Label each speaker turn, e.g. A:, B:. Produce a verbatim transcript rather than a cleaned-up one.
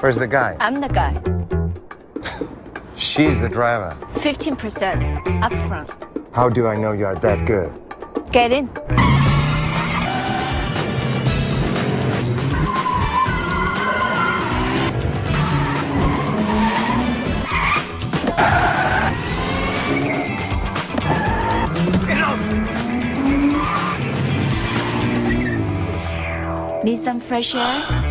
A: Where's the guy?
B: I'm the guy.
A: She's the driver.
B: fifteen percent up front.
A: How do I know you are that good?
B: Get in. Need some fresh air?